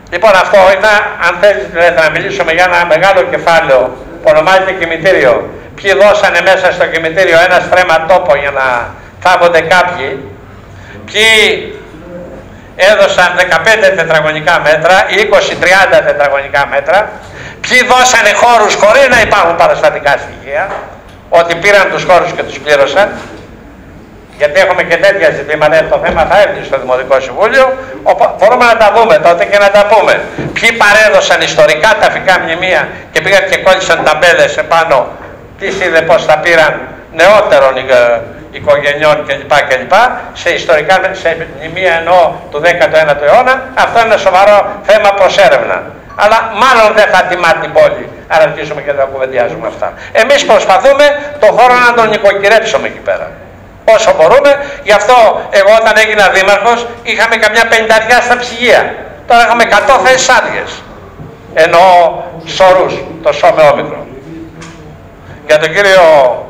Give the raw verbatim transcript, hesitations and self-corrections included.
Λοιπόν, αυτό είναι, αν θέλετε να μιλήσουμε για ένα μεγάλο κεφάλαιο που ονομάζεται κημητήριο. Ποιοι δώσανε μέσα στο κημητήριο ένα στρέμμα τόπο για να θάβονται κάποιοι. Ποιοι έδωσαν δεκαπέντε τετραγωνικά μέτρα ή είκοσι τριάντα τετραγωνικά μέτρα. Ποιοι δώσανε χώρους χωρίς να υπάρχουν παραστατικά στοιχεία, ότι πήραν τους χώρους και τους πλήρωσαν. Γιατί έχουμε και τέτοια ζητήματα, το θέμα θα έρθει στο Δημοτικό Συμβούλιο, μπορούμε να τα δούμε τότε και να τα πούμε. Ποιοι παρέδωσαν ιστορικά ταφικά μνημεία και πήγαν και κόλλησαν ταμπέλες επάνω, τι είδε πώς τα πήραν νεότερων οικογενειών κλπ. κλπ. Σε ιστορικά σε μνημεία εννοώ του δέκατου ένατου αιώνα, αυτό είναι ένα σοβαρό θέμα προς έρευνα. Αλλά μάλλον δεν θα τιμά την πόλη αν αρχίσουμε και θα κουβεντιάζουμε αυτά. Εμείς προσπαθούμε τον χώρο να τον νοικοκυρέψουμε εκεί πέρα. Όσο μπορούμε, γι' αυτό εγώ όταν έγινα δήμαρχος είχαμε καμιά πενηνταριά στα ψυγεία. Τώρα έχουμε εκατό θέσεις άδειες. Εννοώ σωρούς, το σώμα όμικρο. Για τον κύριο